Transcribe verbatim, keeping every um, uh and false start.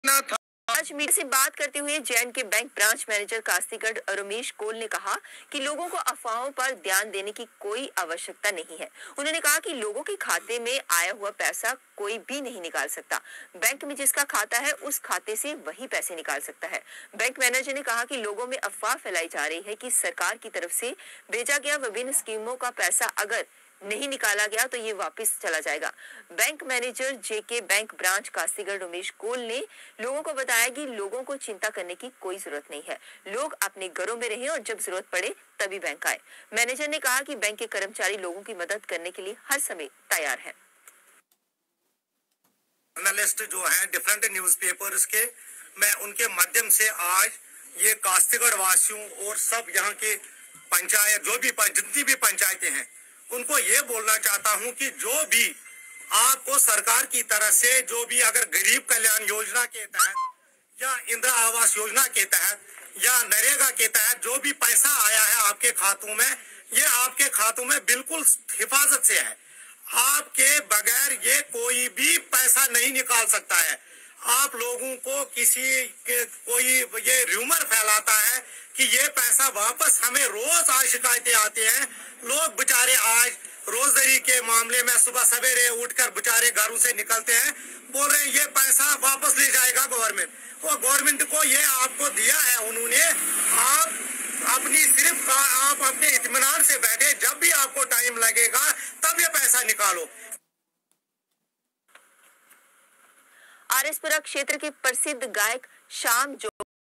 था। आज मीडिया से बात करते हुए जैन के bank branch manager Kastigarh Ramesh Koul ने कहा कि लोगों को अफवाहों पर ध्यान देने की कोई आवश्यकता नहीं है। उन्होंने कहा कि लोगों के खाते में आया हुआ पैसा कोई भी नहीं निकाल सकता। बैंक में जिसका खाता है उस खाते से वही पैसे निकाल सकता है। बैंक मैनेजर ने कहा कि लोगों में अफवाह फैलाई जा रही है कि सरकार की तरफ से भेजा गया विभिन्न स्कीमों का पैसा अगर नहीं निकाला गया तो ये वापस चला जाएगा। Bank manager JK bank branch Kastigarh Ramesh Koul ने लोगों को बताया कि लोगों को चिंता करने की कोई जरूरत नहीं है। लोग अपने घरों में रहें और जब जरूरत पड़े तभी बैंक आए। मैनेजर ने कहा कि बैंक के कर्मचारी लोगों की मदद करने के लिए हर समय तैयार है। जर्नलिस्ट जो हैं डिफरेंट न्यूज़पेपर्स के, मैं उनके माध्यम से आज ये कास्तीगढ़ वासियों और सब यहाँ के पंचायत जो भी जितनी भी पंचायतें हैं उनको ये बोलना चाहता हूँ कि जो भी आपको सरकार की तरफ से जो भी अगर गरीब कल्याण योजना के तहत या इंदिरा आवास योजना के तहत या नरेगा के तहत जो भी पैसा आया है आपके खातों में, ये आपके खातों में बिल्कुल हिफाजत से है। आपके बगैर ये कोई भी पैसा नहीं निकाल सकता है। आप लोगों को किसी के कोई ये र्यूमर फैलाता है कि ये पैसा वापस, हमें रोज आज शिकायतें आती हैं। लोग बेचारे आज रोजगारी के मामले में सुबह सवेरे उठकर बेचारे घरों से निकलते हैं, बोल रहे हैं ये पैसा वापस ले जाएगा गवर्नमेंट। वो गवर्नमेंट को ये आपको दिया है उन्होंने, आप अपनी सिर्फ आप अपने इत्मीनान से बैठे, जब भी आपको टाइम लगेगा तब ये पैसा निकालो। आरएसपुरा क्षेत्र के प्रसिद्ध गायक शाम जो